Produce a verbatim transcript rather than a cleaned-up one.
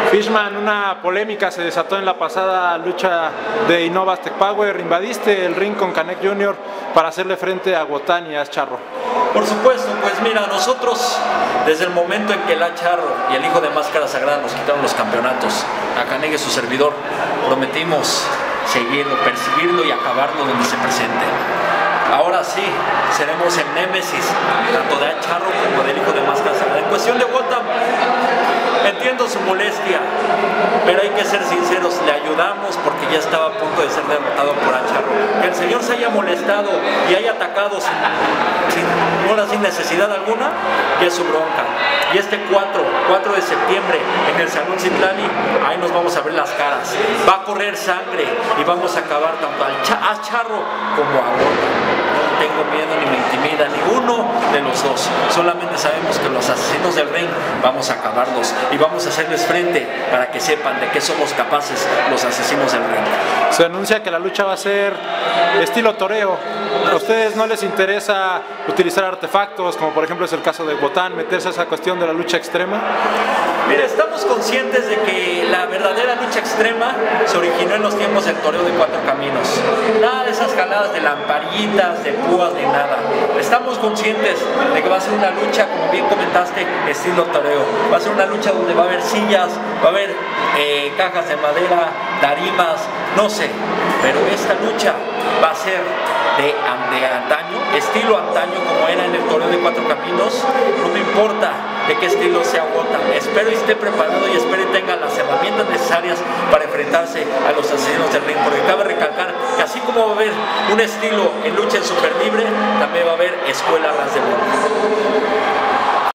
Fishman, una polémica se desató en la pasada lucha de Innova Aztec Power. Invadiste el ring con Canek junior para hacerle frente a Wotan y a Charro. Por supuesto, pues mira, nosotros desde el momento en que el Charro y el Hijo de Máscara Sagrada nos quitaron los campeonatos, a Canek y su servidor, prometimos seguirlo, perseguirlo y acabarlo donde se presente. Ahora sí, seremos el némesis tanto de Charro como del Hijo de Máscara Sagrada. En cuestión de Wotan, entiendo su molestia, pero hay que ser sinceros, le ayudamos porque ya estaba a punto de ser derrotado por Charro. Que el señor se haya molestado y haya atacado sin, sin, ahora sin necesidad alguna, ya es su bronca. Y este cuatro de septiembre en el Salón Citlali, ahí nos vamos a ver las caras. Va a correr sangre y vamos a acabar tanto a Charro como a Wotan. No tengo miedo ni me intimida ninguno de los dos. Solamente sabemos que los asesinos del ring vamos a acabarlos y vamos a hacerles frente para que sepan de qué somos capaces los asesinos del ring. Se anuncia que la lucha va a ser estilo toreo. ¿A ustedes no les interesa utilizar artefactos, como por ejemplo es el caso de Wotan, meterse a esa cuestión de la lucha extrema? Mira, estamos conscientes de que la verdadera lucha extrema se originó en los tiempos del toreo de cuatro caminos. Nada de esas jaladas de lamparillitas, de púas, ni nada. Estamos conscientes de que va a ser una lucha, como bien comentaste, estilo toreo. Va a ser una lucha donde va a haber sillas, va a haber eh, cajas de madera, tarimas, no sé. Pero esta lucha va a ser de, de antaño, estilo antaño como era en el toreo de cuatro caminos. No me importa de qué estilo sea Wotan. Espero y esté preparado y espero y tenga las herramientas necesarias para enfrentarse a los asesinos del ring, porque cabe recalcar que así como va a haber un estilo en lucha en super libre, también va a haber escuela ras de bola.